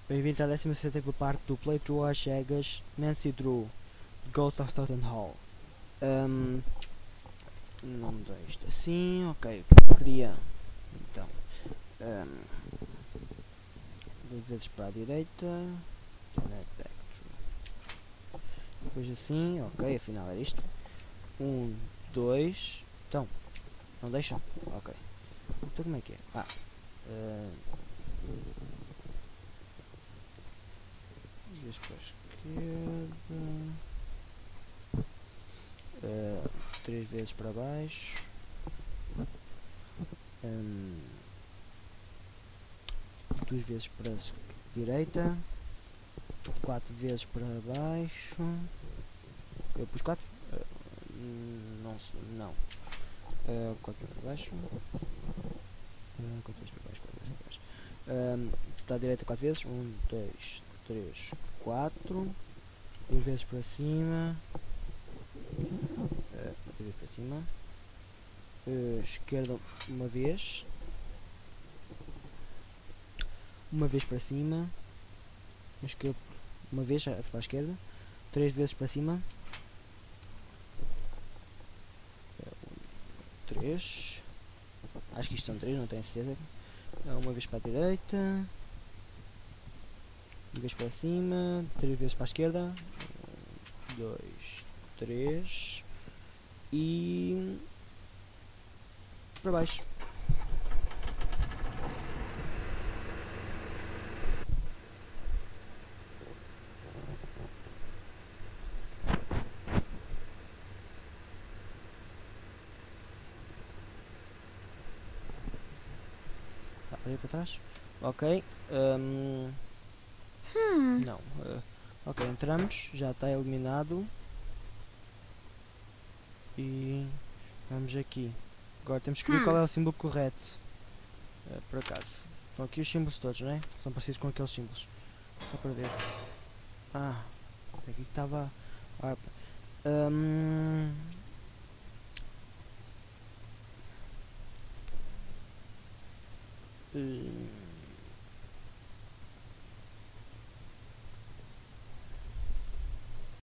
Bem-vindo à 16ª parte do Playthrough às cegas Nancy Drew Ghost of Totten Hall. Não me dá isto assim, ok, o que eu queria, então, 2 vezes para a direita, depois assim, ok, afinal era isto, 1, 2, então, não deixam? Ok, então como é que é? Vez para a esquerda, 3 vezes para baixo, 2 vezes para a direita, 4 vezes para baixo. Eu pus 4? Não. 4 para baixo. 4 vezes para baixo, 4 vezes para baixo. Para a direita 4 vezes. 1, 2, 3, 4. 2 vezes para cima. 2 vezes para cima. Esquerda uma vez. Uma vez para cima. Esquerda uma vez para a esquerda. 3 vezes para cima. 3. Acho que isto são 3, não tenho certeza. Uma vez para a direita. Uma vez para cima. 3 vezes para a esquerda. 1, 2, 3. E para baixo. Olha para trás. Ok. Não. Ok, entramos. Já está eliminado. E vamos aqui. Agora temos que ver qual é o símbolo correto. Por acaso. Estão aqui os símbolos todos, não é? São parecidos com aqueles símbolos. Só para ver. Aqui que estava a harpa.